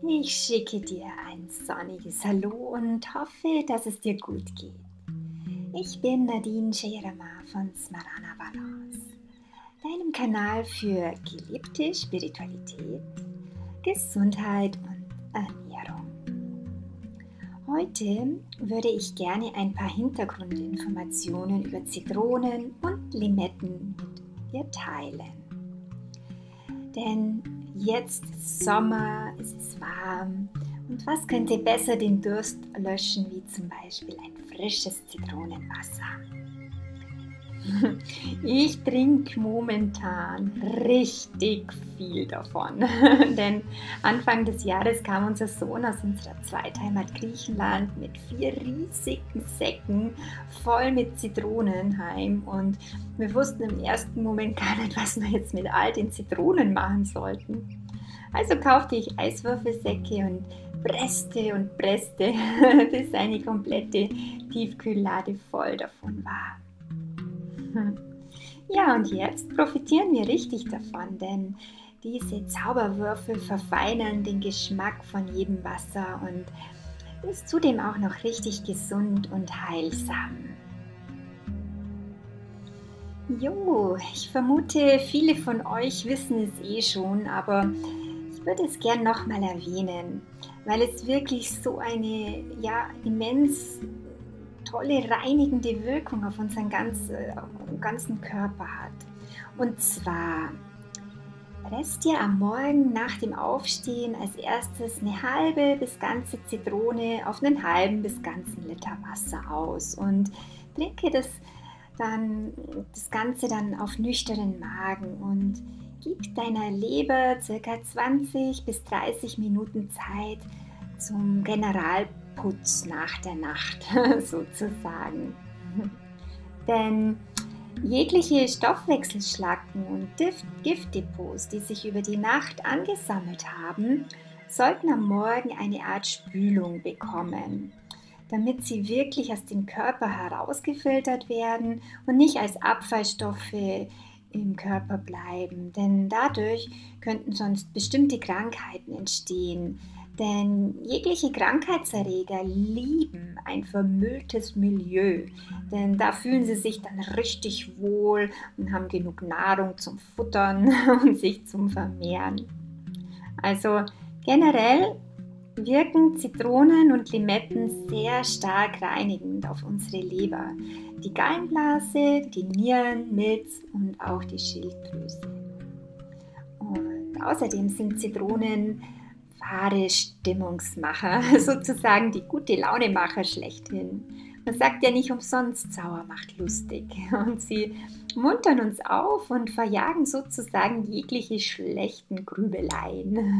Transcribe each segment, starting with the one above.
Ich schicke dir ein sonniges Hallo und hoffe, dass es dir gut geht. Ich bin Nadine Scherama von Smarana Balance, deinem Kanal für gelebte Spiritualität, Gesundheit und Ernährung. Heute würde ich gerne ein paar Hintergrundinformationen über Zitronen und Limetten mit dir teilen. Denn jetzt ist Sommer, es ist warm und was könnte besser den Durst löschen wie zum Beispiel ein frisches Zitronenwasser? Ich trinke momentan richtig viel davon, denn Anfang des Jahres kam unser Sohn aus unserer Zweitheimat Griechenland mit 4 riesigen Säcken voll mit Zitronen heim und wir wussten im ersten Moment gar nicht, was wir jetzt mit all den Zitronen machen sollten. Also kaufte ich Eiswürfelsäcke und presste, bis eine komplette Tiefkühllade voll davon war. Ja, und jetzt profitieren wir richtig davon, denn diese Zauberwürfel verfeinern den Geschmack von jedem Wasser und ist zudem auch noch richtig gesund und heilsam. Jo, ich vermute, viele von euch wissen es eh schon, aber ich würde es gern nochmal erwähnen, weil es wirklich so eine immens tolle reinigende Wirkung auf unseren ganzen Körper hat. Und zwar presst ihr am Morgen nach dem Aufstehen als erstes eine halbe bis ganze Zitrone auf einen halben bis ganzen Liter Wasser aus und trinke das Ganze dann auf nüchternen Magen und gib deiner Leber ca. 20 bis 30 Minuten Zeit zum Generalputz nach der Nacht sozusagen. Denn jegliche Stoffwechselschlacken und Giftdepots, die sich über die Nacht angesammelt haben, sollten am Morgen eine Art Spülung bekommen, damit sie wirklich aus dem Körper herausgefiltert werden und nicht als Abfallstoffe im Körper bleiben, denn dadurch könnten sonst bestimmte Krankheiten entstehen. Denn jegliche Krankheitserreger lieben ein vermülltes Milieu, denn da fühlen sie sich dann richtig wohl und haben genug Nahrung zum Futtern und sich zum Vermehren. Also generell wirken Zitronen und Limetten sehr stark reinigend auf unsere Leber, die Gallenblase, die Nieren, Milz und auch die Schilddrüse. Und außerdem sind Zitronen wahre Stimmungsmacher, sozusagen die gute Launemacher schlechthin. Man sagt ja nicht umsonst, sauer macht lustig. Und sie muntern uns auf und verjagen sozusagen jegliche schlechten Grübeleien.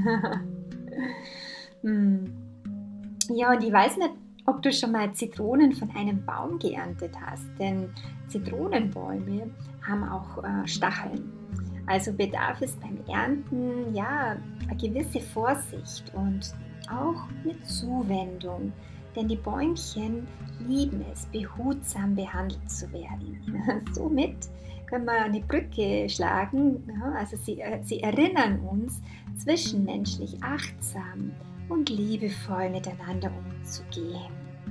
Ja, und ich weiß nicht, ob du schon mal Zitronen von einem Baum geerntet hast, denn Zitronenbäume haben auch Stacheln. Also bedarf es beim Ernten eine gewisse Vorsicht und auch mit Zuwendung, denn die Bäumchen lieben es, behutsam behandelt zu werden. Somit können wir eine Brücke schlagen, also sie erinnern uns, zwischenmenschlich achtsam und liebevoll miteinander umzugehen.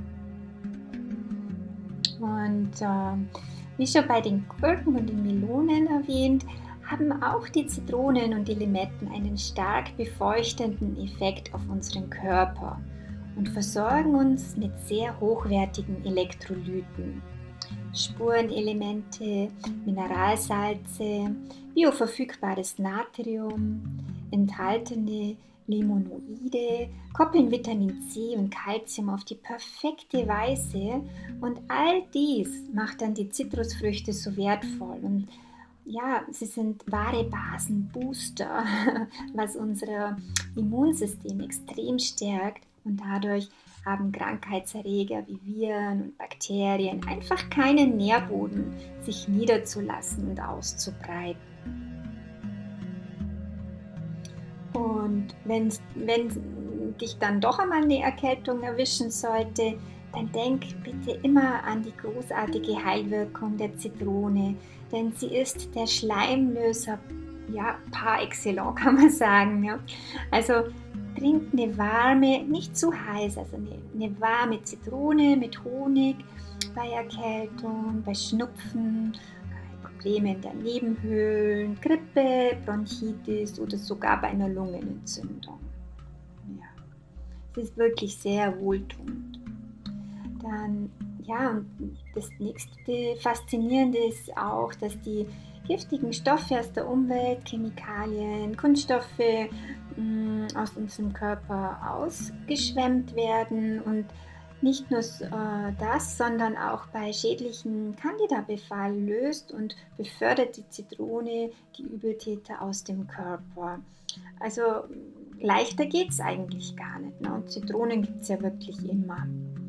Und wie schon bei den Gurken und den Melonen erwähnt, haben auch die Zitronen und die Limetten einen stark befeuchtenden Effekt auf unseren Körper und versorgen uns mit sehr hochwertigen Elektrolyten. Spurenelemente, Mineralsalze, bioverfügbares Natrium, enthaltene Limonoide koppeln Vitamin C und Calcium auf die perfekte Weise und all dies macht dann die Zitrusfrüchte so wertvoll und sie sind wahre Basenbooster, was unser Immunsystem extrem stärkt und dadurch haben Krankheitserreger wie Viren und Bakterien einfach keinen Nährboden, sich niederzulassen und auszubreiten. Und wenn dich dann doch einmal eine Erkältung erwischen sollte, dann denk bitte immer an die großartige Heilwirkung der Zitrone, denn sie ist der Schleimlöser par excellence, kann man sagen. Ja. Also trink eine warme, nicht zu heiß, also eine warme Zitrone mit Honig bei Erkältung, bei Schnupfen, bei Problemen der Nebenhöhlen, Grippe, Bronchitis oder sogar bei einer Lungenentzündung. Ja, es ist wirklich sehr wohltuend. Dann, ja, und das nächste Faszinierende ist auch, dass die giftigen Stoffe aus der Umwelt, Chemikalien, Kunststoffe aus unserem Körper ausgeschwemmt werden und nicht nur das, sondern auch bei schädlichen Candida-Befall löst und befördert die Zitrone die Übeltäter aus dem Körper. Also leichter geht es eigentlich gar nicht. Ne? Und Zitronen gibt es ja wirklich immer.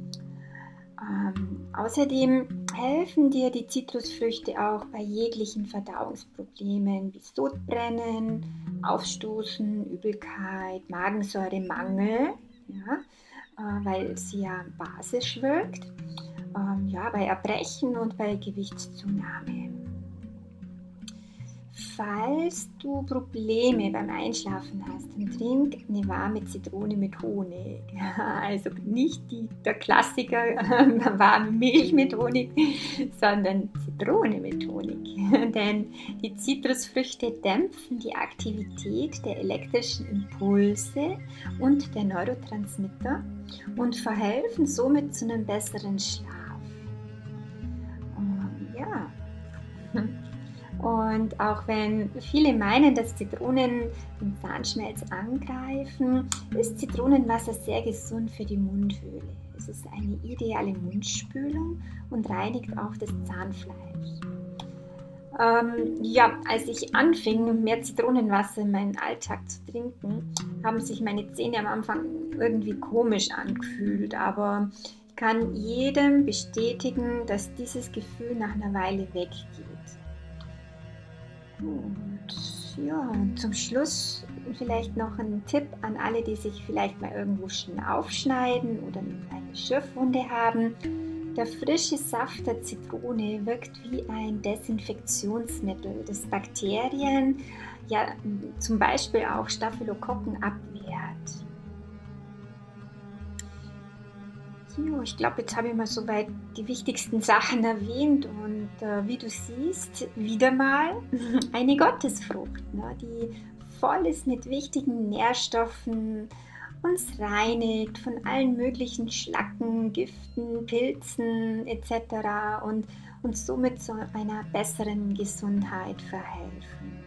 Außerdem helfen dir die Zitrusfrüchte auch bei jeglichen Verdauungsproblemen wie Sodbrennen, Aufstoßen, Übelkeit, Magensäuremangel, ja, weil sie ja basisch wirkt, ja, bei Erbrechen und bei Gewichtszunahme. Falls du Probleme beim Einschlafen hast, dann trink eine warme Zitrone mit Honig. Also nicht der Klassiker warme Milch mit Honig, sondern Zitrone mit Honig. Denn die Zitrusfrüchte dämpfen die Aktivität der elektrischen Impulse und der Neurotransmitter und verhelfen somit zu einem besseren Schlaf. Ja. Und auch wenn viele meinen, dass Zitronen den Zahnschmelz angreifen, ist Zitronenwasser sehr gesund für die Mundhöhle. Es ist eine ideale Mundspülung und reinigt auch das Zahnfleisch. Ja, als ich anfing, mehr Zitronenwasser in meinen Alltag zu trinken, haben sich meine Zähne am Anfang irgendwie komisch angefühlt, aber ich kann jedem bestätigen, dass dieses Gefühl nach einer Weile weggeht. Und ja, zum Schluss vielleicht noch ein Tipp an alle, die sich vielleicht mal irgendwo aufschneiden oder eine Schürfwunde haben. Der frische Saft der Zitrone wirkt wie ein Desinfektionsmittel, das Bakterien, ja zum Beispiel auch Staphylokokken abwehrt. Jo, ich glaube, jetzt habe ich mal soweit die wichtigsten Sachen erwähnt und wie du siehst, wieder mal eine Gottesfrucht, ne, die voll ist mit wichtigen Nährstoffen, uns reinigt von allen möglichen Schlacken, Giften, Pilzen etc. und uns somit zu einer besseren Gesundheit verhelfen.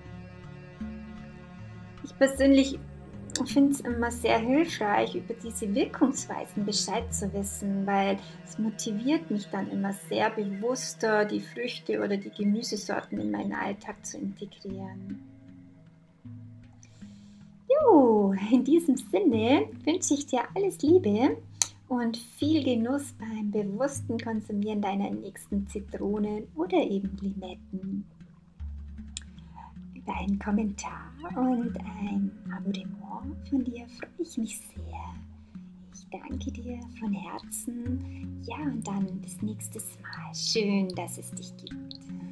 Ich persönlich finde es immer sehr hilfreich, über diese Wirkungsweisen Bescheid zu wissen, weil es motiviert mich dann immer sehr bewusster, die Früchte oder die Gemüsesorten in meinen Alltag zu integrieren. Jo, in diesem Sinne wünsche ich dir alles Liebe und viel Genuss beim bewussten Konsumieren deiner nächsten Zitronen oder eben Limetten. Über einen Kommentar und ein Abonnement von dir freue ich mich sehr. Ich danke dir von Herzen. Ja, und dann bis nächstes Mal. Schön, dass es dich gibt.